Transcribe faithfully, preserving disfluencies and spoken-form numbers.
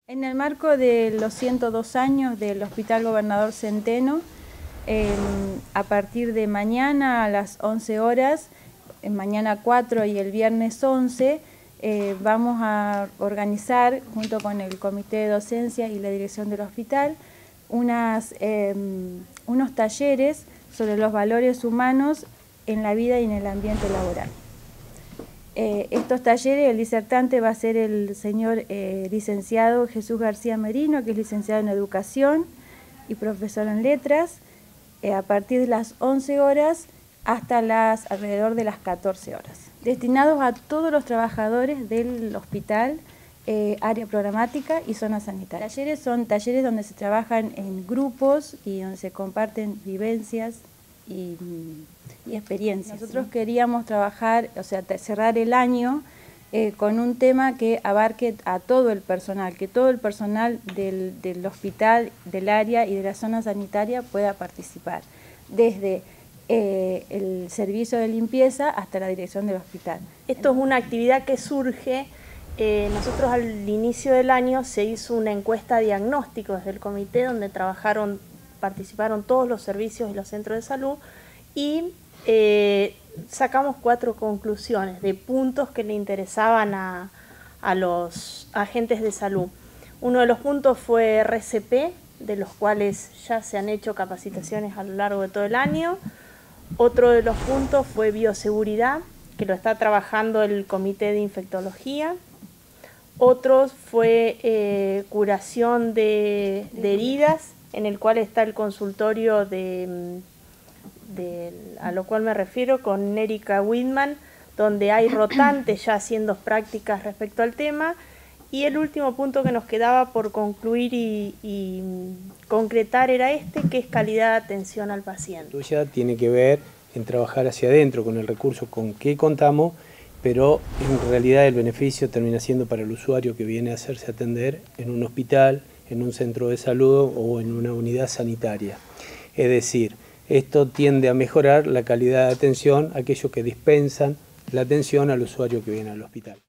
En el marco de los ciento dos años del Hospital Gobernador Centeno, eh, a partir de mañana a las once horas, eh, mañana cuatro y el viernes once, eh, vamos a organizar, junto con el Comité de Docencia y la Dirección del Hospital, unas, eh, unos talleres sobre los valores humanos en la vida y en el ambiente laboral. Eh, estos talleres, el disertante va a ser el señor eh, licenciado Jesús García Merino, que es licenciado en Educación y profesor en Letras, eh, a partir de las once horas hasta las alrededor de las catorce horas, destinados a todos los trabajadores del hospital, eh, área programática y zona sanitaria. Los talleres son talleres donde se trabajan en grupos y donde se comparten vivencias y, y experiencias. Nosotros queríamos trabajar, o sea, cerrar el año eh, con un tema que abarque a todo el personal, que todo el personal del, del hospital, del área y de la zona sanitaria pueda participar, desde eh, el servicio de limpieza hasta la dirección del hospital. Esto es una actividad que surge, eh, nosotros al inicio del año se hizo una encuesta diagnóstico desde el comité donde trabajaron participaron todos los servicios y los centros de salud y eh, sacamos cuatro conclusiones de puntos que le interesaban a, a los agentes de salud. Uno de los puntos fue R C P, de los cuales ya se han hecho capacitaciones a lo largo de todo el año. Otro de los puntos fue bioseguridad, que lo está trabajando el Comité de Infectología. Otro fue eh, curación de, de heridas, en el cual está el consultorio de, de, a lo cual me refiero, con Erika Whitman, donde hay rotantes ya haciendo prácticas respecto al tema. Y el último punto que nos quedaba por concluir y, y concretar era este, que es calidad de atención al paciente. Tuya tiene que ver en trabajar hacia adentro con el recurso con que contamos, pero en realidad el beneficio termina siendo para el usuario que viene a hacerse atender en un hospital, en un centro de salud o en una unidad sanitaria. Es decir, esto tiende a mejorar la calidad de atención a aquellos que dispensan la atención al usuario que viene al hospital.